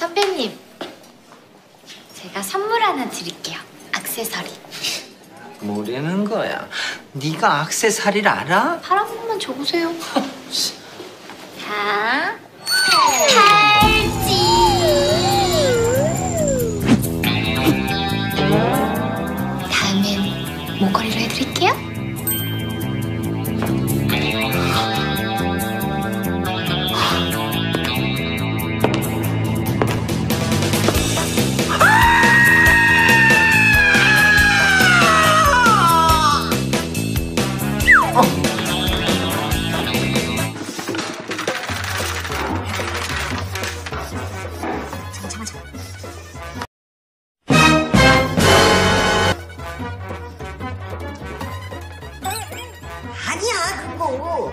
선배님, 제가 선물 하나 드릴게요. 액세서리. 뭐라는 거야? 네가 액세서리를 알아? 팔 한 번만 줘보세요. 자, 팔찌. 다음엔 목걸이로 해드릴게요. 아니야 그거.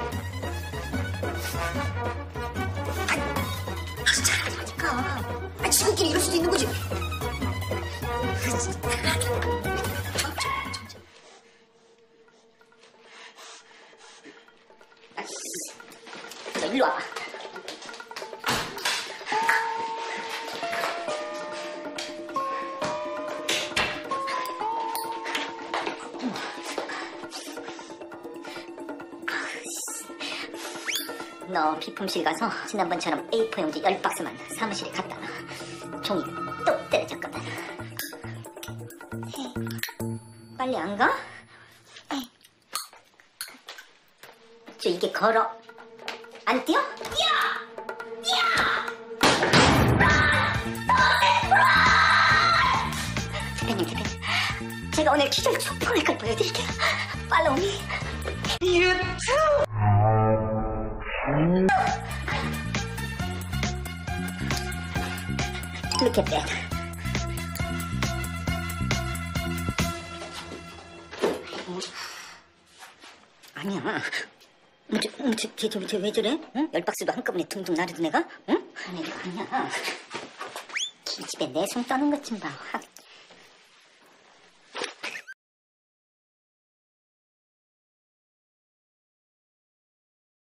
아니 잘하니까. 아 지금끼리 이럴 수도 있는 거지. 너 일로 와봐. 너 비품실 가서 지난번처럼 A4 용지 10박스만 사무실에 갖다 놔. 종이 똑 때려졌거든. 빨리 안 가? 저 이게 걸어. 안 뛰어? 뛰어! 대표님. 제가 오늘 기절 촉풍할 걸 보여드릴게요. 팔로우 미. 유튜브! Look at that. 아니야. 쟤 왜 저래? 응? 10박스도 한꺼번에 둥둥 나르던 애가? 응? 아니야. 기집애 내 손 떠는 것 좀 봐.